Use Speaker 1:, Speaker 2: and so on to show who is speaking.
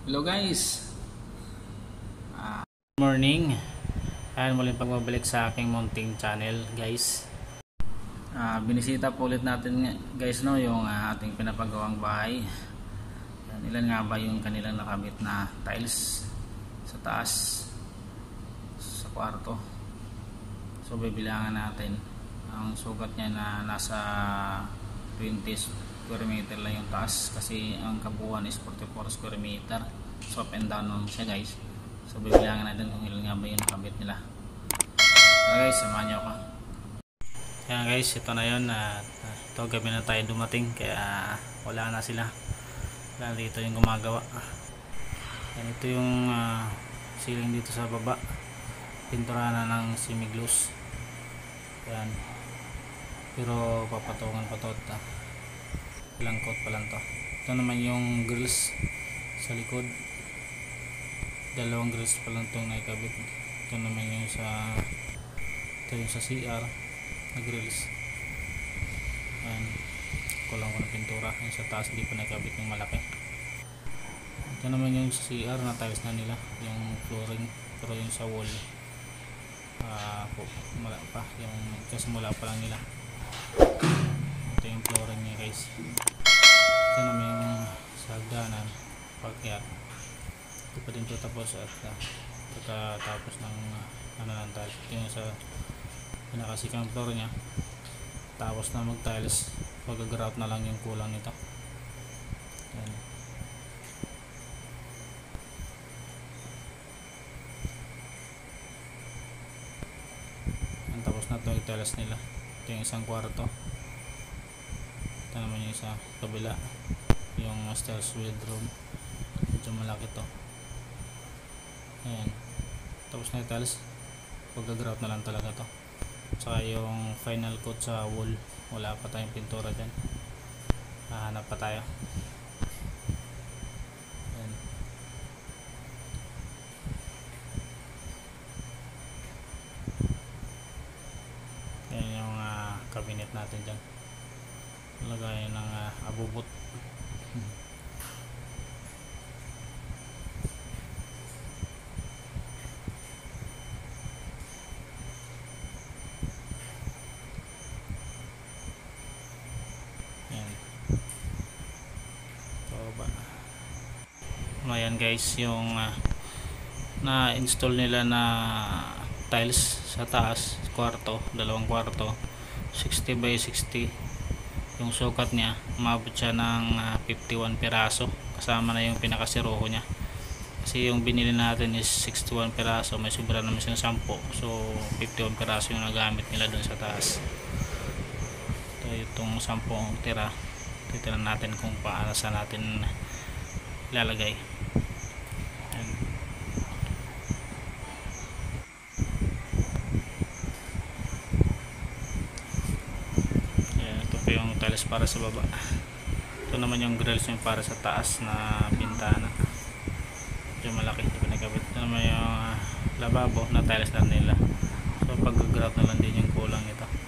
Speaker 1: Hello guys, good morning. Ayan, muling pagbabalik sa aking mounting channel guys. Binisita po ulit natin guys yung ating pinapagawang bahay. Ayan, ilan nga ba yung kanilang nakabit na tiles sa taas sa kwarto. So bibilangan natin. Ang sugat niya na nasa 20 square meter lang yung taas kasi ang kabuuan is 44 square meter. So up and down lang siya guys. So bibilangan natin kung ilan nga ba yung nakabit nila. So guys, samahan nyo ako. Ayan guys, ito na yun. Ito gabi na tayo dumating kaya wala na sila. Wala dito yung gumagawa. Ayan, ito yung ceiling dito sa baba. Pintura na ng semi-gloss. Ayan. Pero papatungan pa to. Ilang coat pa lang to. Ito naman yung grills sa likod. Dalawang grills pa lang itong naikabit. Ito naman yung sa CR na grills. Ayan. Kulang ko ng pintura. Yung sa taas hindi pa naikabit yung malaki. Ito naman yung sa CR na tiles na nila. Yung flooring. Pero yung sa wall wala pa. Yung kasimula pa lang nila. Ito yung flooring niya guys. Ito naman yung sa hagdanan pakyat. Ito pa din ito tapos at pagkatapos ng ng tiles. Ito yung sa pinakasikang floor niya. Tapos na mag tiles, pag-grout na lang yung kulang nito. Ayan. Tapos na ito yung tiles nila. Ito yung isang kwarto. Ito naman yung isa kabila, yung master's bedroom. Medyo malaki to. Ayan. Tapos na yung tiles, pag-grout na lang talaga to. Saka yung final coat sa wall, wala pa tayong pintura dyan. Hahanap pa tayo. Ayan. Ayan yung cabinet natin dyan. Lagay ng abubot. Ayan guys, yung na-install nila na tiles sa taas, kwarto, dalawang kwarto, 60 by 60 yung sukat niya. Umabot siya ng 51 piraso kasama na yung pinakasiroho niya, kasi yung binili natin is 61 piraso, may sobra naman siyang 10, so 51 piraso yung nagamit nila dun sa taas. Ito itong 10 tira, titiran natin kung paano sa natin ilalagay. Yung tiles para sa baba. Ito naman yung grills yung para sa taas na bintana. Medyo malaki ito pinagkabit. Ito naman yung lababo na tiles lang nila. So pag-grout na lang din yung kulang ito.